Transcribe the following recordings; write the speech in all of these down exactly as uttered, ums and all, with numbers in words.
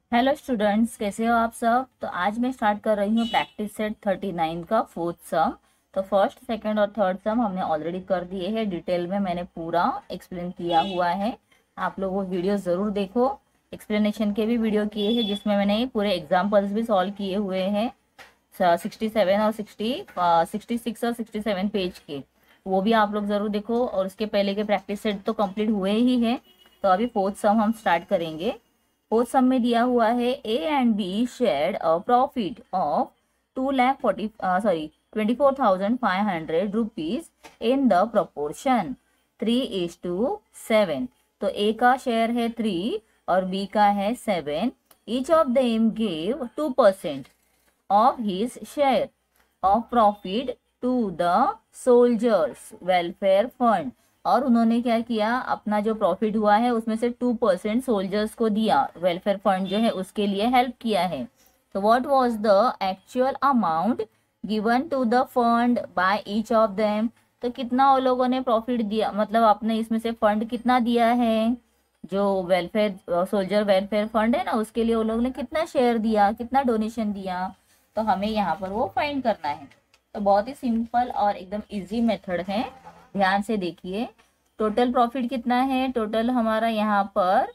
Hello students, कैसे हो आप सब। तो आज मैं स्टार्ट कर रही हूँ प्रैक्टिस सेट थर्टी नाइन का फोर्थ सम। तो फर्स्ट, सेकंड और थर्ड सम हमने ऑलरेडी कर दिए हैं। डिटेल में मैंने पूरा एक्सप्लेन किया हुआ है। आप लोग वो वीडियो ज़रूर देखो। एक्सप्लेनेशन के भी वीडियो किए हैं जिसमें मैंने पूरे एग्जाम्पल्स भी सॉल्व किए हुए हैं। सिक्सटी सेवन और सिक्सटी सिक्सटी सिक्स और सिक्सटी सेवन पेज के, वो भी आप लोग ज़रूर देखो। और उसके पहले के प्रैक्टिस सेट तो कंप्लीट हुए ही हैं। तो अभी फोर्थ सम हम स्टार्ट करेंगे। फोर्थ सम में दिया हुआ है A and B shared a profit of two lakh forty sorry twenty four thousand five hundred rupees in the proportion three is to seven. तो ए का शेयर है थ्री और बी का है seven. Each of them give two percent of his share of profit to the soldiers welfare fund। और उन्होंने क्या किया, अपना जो प्रॉफिट हुआ है उसमें से टू परसेंट सोल्जर्स को दिया, वेलफेयर फंड जो है उसके लिए हेल्प किया है। तो what was the actual amount given to the fund by each of them. तो कितना वो लोगों ने प्रॉफिट दिया, मतलब आपने इसमें से फंड कितना दिया है, जो वेलफेयर सोल्जर वेलफेयर फंड है ना, उसके लिए वो लोग ने कितना शेयर दिया, कितना डोनेशन दिया। तो हमें यहाँ पर वो फाइंड करना है। तो बहुत ही सिंपल और एकदम इजी मेथड है, ध्यान से देखिए। टोटल प्रॉफिट कितना है, टोटल हमारा यहाँ पर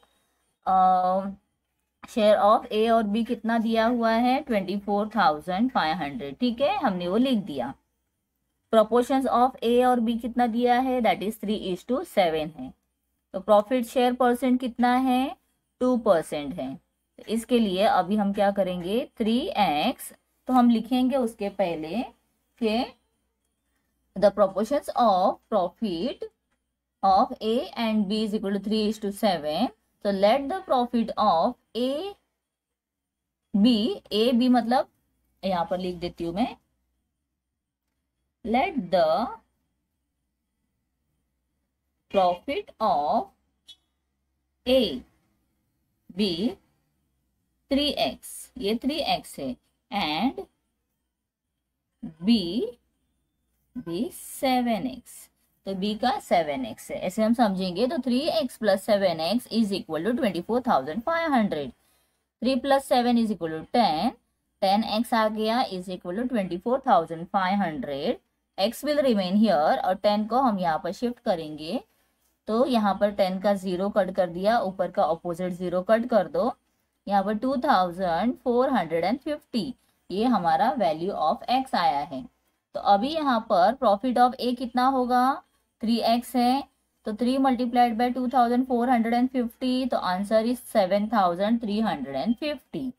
शेयर ऑफ ए और बी कितना दिया हुआ है, twenty four thousand five hundred. ठीक है, हमने वो लिख दिया। प्रोपोर्शंस ऑफ ए और बी कितना दिया है, that is three is to seven है। तो प्रॉफिट शेयर परसेंट कितना है, टू परसेंट है। तो इसके लिए अभी हम क्या करेंगे, थ्री एक्स, तो हम लिखेंगे उसके पहले कि the proportions of profit of A and B is equal to three is to seven. तो let the profit of A B, A B मतलब यहाँ पर लिख देती हूँ मैं, let the profit of A B three x, ये three x है, and B B seven x. तो बी का सेवन एक्स है, ऐसे हम समझेंगे। तो three x plus seven x is equal to twenty four thousand five hundred. Three plus seven is equal to ten, ten x आ गया is equal to twenty four thousand five hundred. X will remain here, और ten को हम यहाँ पर shift करेंगे। तो यहाँ पर टेन का जीरो कट कर दिया, ऊपर का ऑपोजिट जीरो कट कर दो। यहाँ पर two thousand four hundred and fifty, ये हमारा वैल्यू ऑफ एक्स आया है। तो अभी यहाँ पर प्रॉफिट ऑफ ए कितना होगा, थ्री एक्स है। तो three multiplied by two thousand four hundred and fifty, तो answer is seven thousand three hundred and fifty.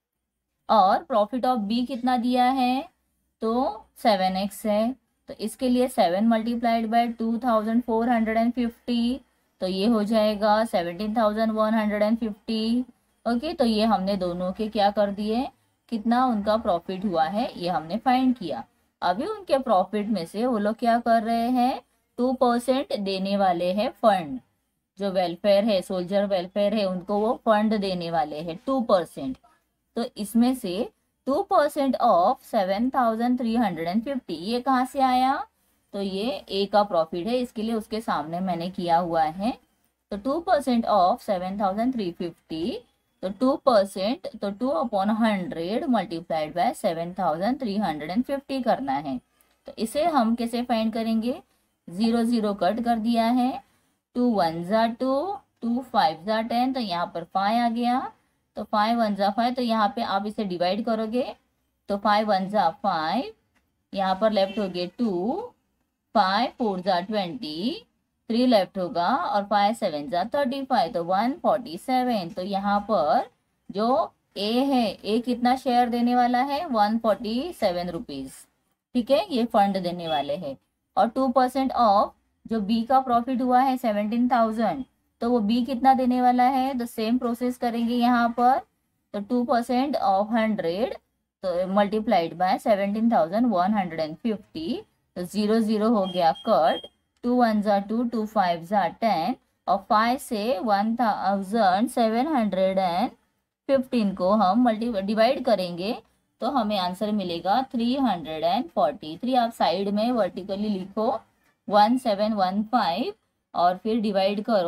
और प्रॉफिट ऑफ बी कितना दिया है, तो सेवन एक्स है। तो इसके लिए seven multiplied by two thousand four hundred and fifty, तो ये हो जाएगा seventeen thousand one hundred and fifty. Okay, तो ये हमने दोनों के क्या कर दिए, कितना उनका प्रॉफिट हुआ है ये हमने फाइंड किया। अभी उनके प्रॉफिट में से वो लोग क्या कर रहे हैं, टू परसेंट देने वाले हैं फंड। जो वेलफेयर है, सोल्जर वेलफेयर है, उनको वो फंड देने वाले हैं टू परसेंट। तो इसमें से two percent of seven thousand three hundred and fifty, ये कहाँ से आया, तो ये ए का प्रॉफिट है, इसके लिए उसके सामने मैंने किया हुआ है। तो two percent of seven thousand three fifty, तो टू परसेंट, तो two upon hundred multiplied by seven thousand three hundred and fifty करना है। तो इसे हम कैसे फाइंड करेंगे, जीरो जीरो कट कर दिया है, टू वन ज़ा टू, टू फाइव ज़ा टेन, तो यहाँ पर फाइव आ गया। तो फाइव वन ज़ा फाइव, तो यहाँ पे आप इसे डिवाइड करोगे, तो फाइव वन ज़ा फाइव, यहाँ पर लेफ्ट हो गए टू, फाइव फोर ज़ा ट्वेंटी, थ्री लेफ्ट होगा, और फाइव सेवन ज़ा थर्टी फाइव, तो वन फोर्टी सेवन। तो यहाँ पर जो ए है, ए कितना शेयर देने वाला है, वन फोर्टी सेवन रुपीज। ठीक है, ये फंड देने वाले हैं। और टू परसेंट ऑफ जो बी का प्रॉफिट हुआ है सेवनटीन थाउजेंड, तो वो बी कितना देने वाला है, तो सेम प्रोसेस करेंगे यहाँ पर। तो टू परसेंट ऑफ हंड्रेड, तो multiplied by seventeen thousand one hundred and fifty, तो जीरो जीरो हो गया कट, टू वन ज़ा टू, टू फाइव ज़ा टेन, और फाइव से one thousand seven hundred and fifteen को हम मल्टी डिवाइड करेंगे, तो हमें आंसर मिलेगा three hundred and forty three. आप साइड में वर्टिकली लिखो वन सेवन वन फाइव, और फिर डिवाइड करो,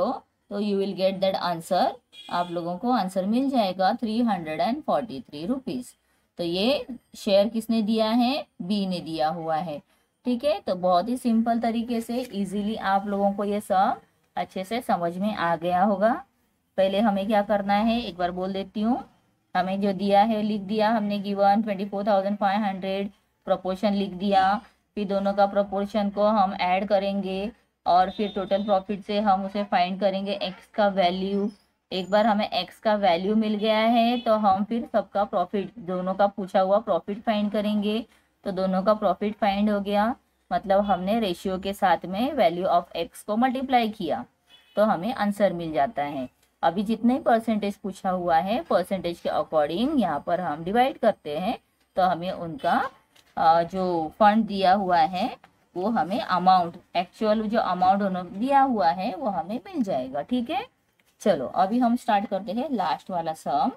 तो you will gate that answer, आप लोगों को आंसर मिल जाएगा three hundred and forty three rupees. तो ये शेयर किसने दिया है, बी ने दिया हुआ है। ठीक है, तो बहुत ही सिंपल तरीके से इजीली आप लोगों को ये सब अच्छे से समझ में आ गया होगा। पहले हमें क्या करना है एक बार बोल देती हूँ। हमें जो दिया है लिख दिया हमने, given twenty four thousand five hundred, proportion लिख दिया। फिर दोनों का प्रोपोर्शन को हम ऐड करेंगे और फिर टोटल प्रॉफिट से हम उसे फाइंड करेंगे एक्स का वैल्यू। एक बार हमें एक्स का वैल्यू मिल गया है तो हम फिर सबका प्रॉफिट, दोनों का पूछा हुआ प्रॉफिट फाइंड करेंगे। तो दोनों का प्रॉफिट फाइंड हो गया, मतलब हमने रेशियो के साथ में वैल्यू ऑफ एक्स को मल्टीप्लाई किया तो हमें आंसर मिल जाता है। अभी जितने परसेंटेज पूछा हुआ है परसेंटेज के अकॉर्डिंग यहाँ पर हम डिवाइड करते हैं, तो हमें उनका जो फंड दिया हुआ है वो हमें अमाउंट, एक्चुअल जो अमाउंट उन्होंने दिया हुआ है वो हमें मिल जाएगा। ठीक है, चलो अभी हम स्टार्ट करते हैं लास्ट वाला sum.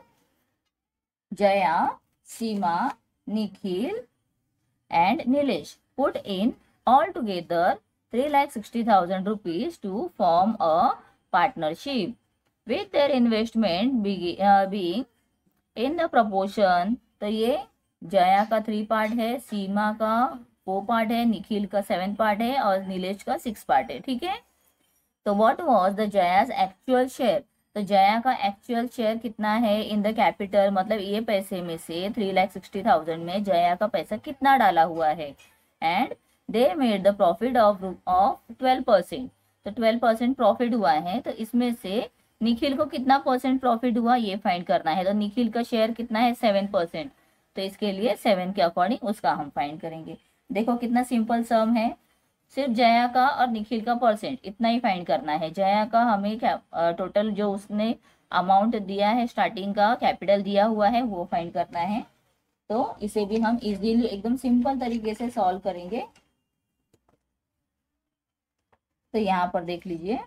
Jaya, Seema, Nikhil and Nilesh put in all together three lakh sixty thousand rupees to form a partnership with their investment being, uh, being in the proportion। तो ये जया का थ्री पार्ट है, सीमा का फोर पार्ट है, निखिल का सेवन पार्ट है और नीलेश का सिक्स पार्ट है। ठीक है, तो what was the Jaya's actual share. तो जया का एक्चुअल शेयर कितना है इन द कैपिटल, मतलब ये पैसे में से थ्री लाख सिक्सटी थाउजेंड में जया का पैसा कितना डाला हुआ है। And they made the profit of of twelve percent. तो ट्वेल्व परसेंट प्रॉफिट हुआ है, तो इसमें से निखिल को कितना परसेंट प्रॉफिट हुआ ये फाइंड करना है। तो निखिल का शेयर कितना है, सेवन परसेंट, तो इसके लिए सेवन के अकॉर्डिंग उसका हम फाइंड करेंगे। देखो कितना सिंपल सम है, सिर्फ जया का और निखिल का परसेंट इतना ही फाइंड करना है। जया का हमें क्या टोटल जो उसने अमाउंट दिया है स्टार्टिंग का कैपिटल दिया हुआ है वो फाइंड करना है। तो इसे भी हम इजीली एकदम सिंपल तरीके से सॉल्व करेंगे। तो यहाँ पर देख लीजिए,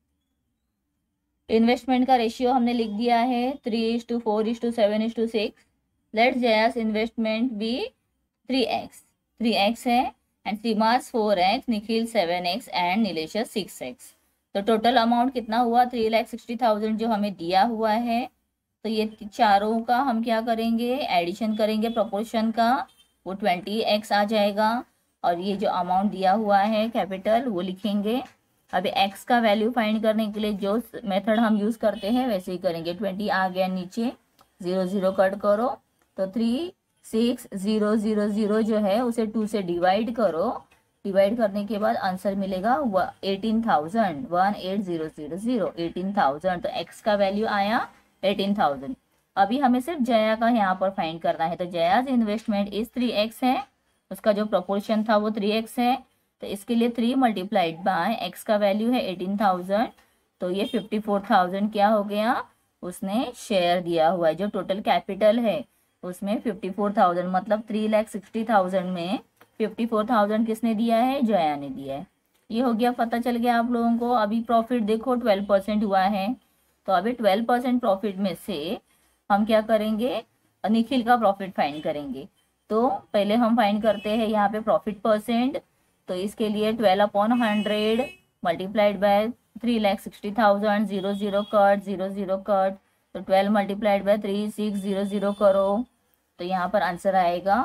इन्वेस्टमेंट का रेशियो हमने लिख दिया है three is to four is to seven is to six. Let Jaya's investment be three x, three x है, and Seema's four x, Nikhil seven x and Nilesh six x. तो टोटल अमाउंट कितना हुआ, थ्री लाख सिक्सटी थाउजेंड जो हमें दिया हुआ है। तो ये चारों का हम क्या करेंगे, एडिशन करेंगे प्रोपोर्शन का, वो ट्वेंटी एक्स आ जाएगा। और ये जो अमाउंट दिया हुआ है कैपिटल वो लिखेंगे। अभी एक्स का वैल्यू फाइंड करने के लिए जो मेथड हम यूज़ करते हैं वैसे ही करेंगे। ट्वेंटी आ गया नीचे, ज़ीरो ज़ीरो कट करो, तो three six zero zero zero जो है उसे टू से डिवाइड करो। डिवाइड करने के बाद आंसर मिलेगा eighteen thousand, one eight zero zero zero, eighteen thousand. तो एक्स का वैल्यू आया एटीन थाउजेंड। अभी हमें सिर्फ जया का यहाँ पर फाइंड करना है। तो Jaya's investment is three x है, उसका जो प्रोपोर्शन था वो थ्री एक्स है। तो इसके लिए थ्री मल्टीप्लाइड बाय एक्स का वैल्यू है एटीन थाउजेंड, तो ये फिफ्टी फोर थाउजेंड क्या हो गया, उसने शेयर दिया हुआ है। जो टोटल कैपिटल है उसमें फिफ्टी फोर थाउजेंड, मतलब थ्री लैख सिक्सटी थाउजेंड में फिफ्टी फोर थाउजेंड किसने दिया है, जया ने दिया है। ये हो गया, पता चल गया आप लोगों को। अभी प्रॉफिट देखो ट्वेल्व परसेंट हुआ है, तो अभी ट्वेल्व परसेंट प्रॉफिट में से हम क्या करेंगे, निखिल का प्रॉफिट फाइंड करेंगे। तो पहले हम फाइंड करते हैं यहाँ पे प्रॉफिट परसेंट। तो इसके लिए twelve upon hundred multiplied by three lakh sixty thousand, zero zero cut, zero zero cut, तो twelve multiplied by three six zero zero करो, तो यहाँ पर आंसर आएगा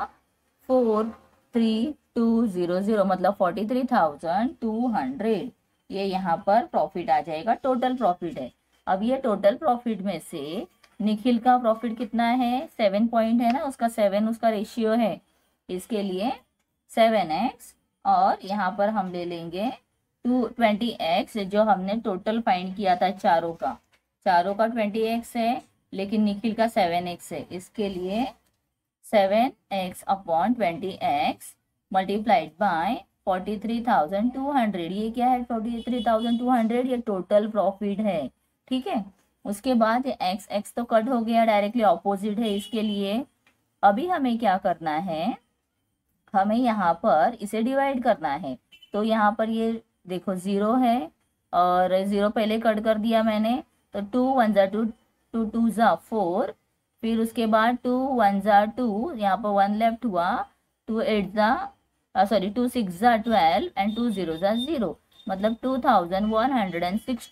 four three two zero zero, मतलब forty three thousand two hundred. ये यहाँ पर प्रॉफिट आ जाएगा, टोटल प्रॉफिट है। अब ये टोटल प्रॉफिट में से निखिल का प्रॉफिट कितना है, सेवन पॉइंट है ना, उसका सेवन उसका रेशियो है, इसके लिए सेवन एक्स, और यहाँ पर हम ले लेंगे टू ट्वेंटी एक्स जो हमने टोटल फाइंड किया था चारों का। चारों का ट्वेंटी एक्स है लेकिन निखिल का सेवन एक्स है, इसके लिए seven x upon twenty x multiplied by forty three thousand two hundred. ये क्या है, forty three thousand two hundred, ये टोटल प्रॉफिट है। ठीक है, उसके बाद एक्स एक्स तो कट हो गया, डायरेक्टली ऑपोजिट है इसके लिए। अभी हमें क्या करना है, हमें यहाँ पर इसे डिवाइड करना है। तो यहाँ पर ये देखो ज़ीरो है और ज़ीरो पहले कट कर दिया मैंने, तो टू वन ज़ा टू, टू टू ज़ा फोर, फिर उसके बाद टू वन ज़ा टू, यहाँ पर वन लेफ्ट हुआ, टू एट ज़ा सॉरी टू सिक्स ज़ा ट्वेल्व एंड टू ज़ीरो ज़ा ज़ीरो, मतलब two thousand one hundred and sixty.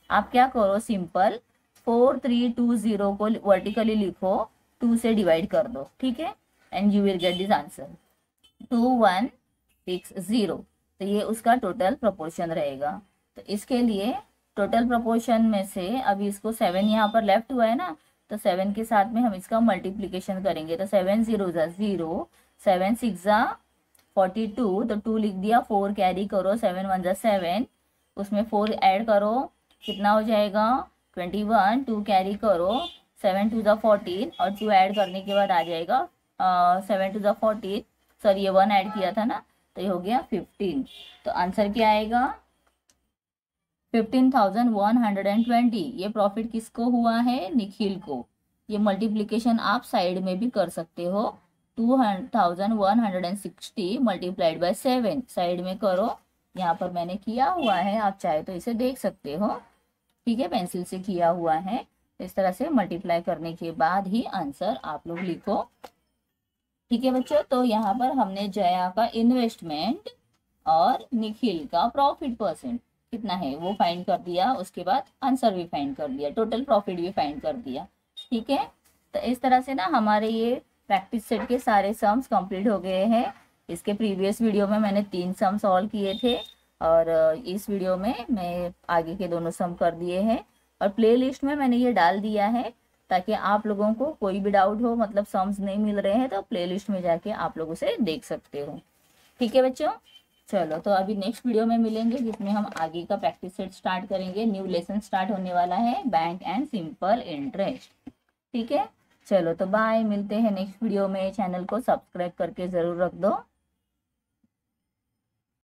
आप क्या करो, simple four three two zero को वर्टिकली लिखो, टू से डिवाइड कर दो, ठीक है, and you will get this answer two one six zero. तो ये उसका टोटल प्रोपोर्शन रहेगा। तो इसके लिए टोटल प्रोपोर्शन में से अभी इसको सेवन यहाँ पर लेफ्ट हुआ है ना, तो सेवन के साथ में हम इसका मल्टीप्लीकेशन करेंगे। तो सेवन जीरो ज़ा जीरो, सेवन सिक्स ज़ा फोर्टी टू, तो टू लिख दिया, फोर कैरी करो, सेवन वन ज़ा सेवन, उसमें फोर ऐड करो, कितना हो जाएगा ट्वेंटी वन, टू कैरी करो, सेवन टू ज़ा फोर्टीन, और टू ऐड करने के बाद आ जाएगा सेवन टू ज़ा फोर्टीन, सॉरी ये वन ऐड किया था ना, तो ये हो गया फिफ्टीन। तो आंसर क्या आएगा fifteen thousand one hundred and twenty. ये प्रॉफिट किसको हुआ है, निखिल को। ये मल्टीप्लिकेशन आप साइड में भी कर सकते हो, two thousand one hundred and sixty multiplied by seven, side में करो, यहाँ पर मैंने किया हुआ है, आप चाहे तो इसे देख सकते हो, ठीक है, पेंसिल से किया हुआ है। इस तरह से मल्टीप्लाई करने के बाद ही आंसर आप लोग लिखो, ठीक है बच्चों। तो यहाँ पर हमने जया का इन्वेस्टमेंट और निखिल का प्रॉफिट परसेंट कितना है वो फाइंड कर दिया, उसके बाद आंसर भी फाइंड कर दिया, टोटल प्रॉफिट भी फाइंड कर दिया, ठीक है। तो इस तरह से ना हमारे ये प्रैक्टिस सेट के सारे सम्स कंप्लीट हो गए हैं। इसके प्रीवियस वीडियो में मैंने तीन सम सॉल्व किए थे, और इस वीडियो में मैं आगे के दोनों सम कर दिए हैं, और प्ले लिस्ट में मैंने ये डाल दिया है ताकि आप लोगों को कोई भी डाउट हो, मतलब सम्स नहीं मिल रहे हैं तो प्ले लिस्ट में जाके आप लोग उसे देख सकते हो, ठीक है बच्चों। चलो तो अभी नेक्स्ट वीडियो में मिलेंगे, जिसमें हम आगे का प्रैक्टिस सेट स्टार्ट करेंगे। न्यू लेसन स्टार्ट होने वाला है, बैंक एंड सिंपल इंटरेस्ट, ठीक है। चलो तो बाय, मिलते हैं नेक्स्ट वीडियो में। चैनल को सब्सक्राइब करके ज़रूर रख दो।